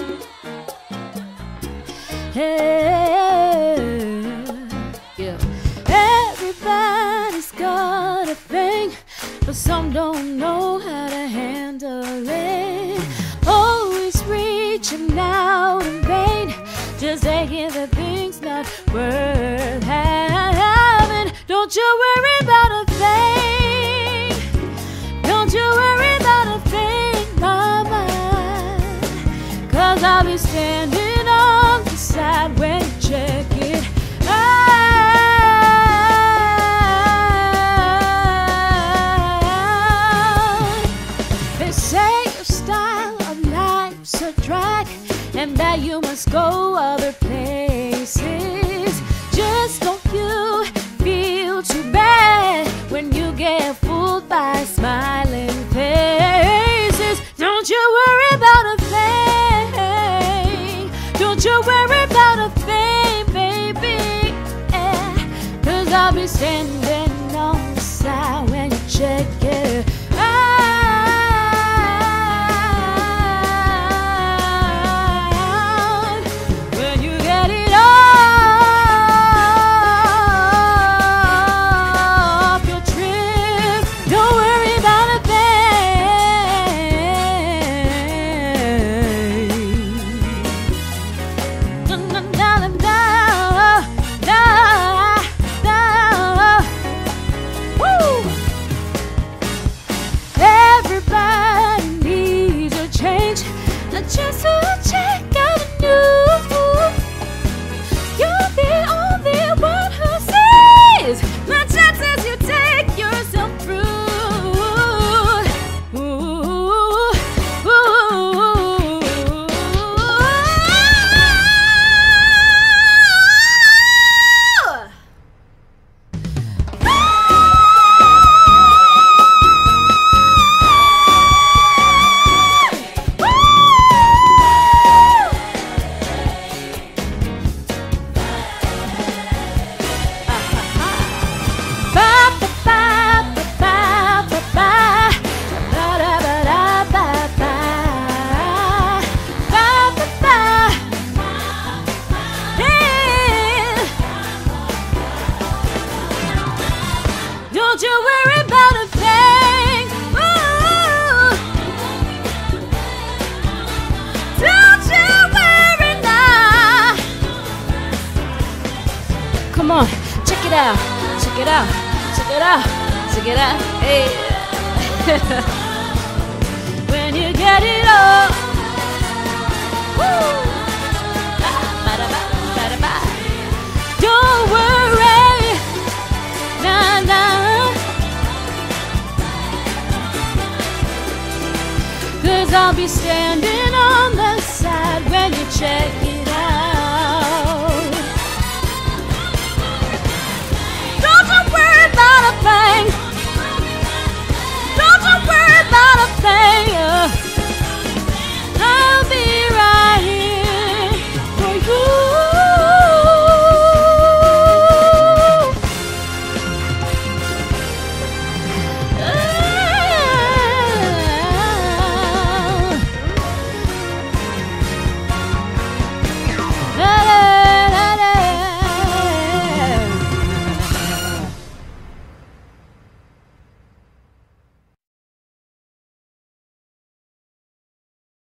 Hey, yeah. Everybody's got a thing, but some don't know how to handle it. Always reaching out in vain, just taking the things not worth having. Don't you worry about a thing. Don't you worry about a thing, mama. 'Cause I'll be standing on the side when you check it out. They say your style of life's a drag and that you must go other places. Just don't you feel too bad when you get fooled by smiling faces. Don't you worry about a thing. Don't you worry about a thing, baby, yeah. 'Cause I'll be standing on the side when you check it out. When you get it off your trip, don't worry about a thing. No, no, no, no, no, no. Woo! Everybody needs a change, a chance to check out anew. You're the only one who sees the chances you take yourself through. Ooh, ooh, don't you worry about a thing. Ooh. Don't you worry now. Come on, check it out, check it out, check it out, check it out. Hey. When you get it all. Woo. Don't worry, nah, nah. 'Cause I'll be standing on the side when you check it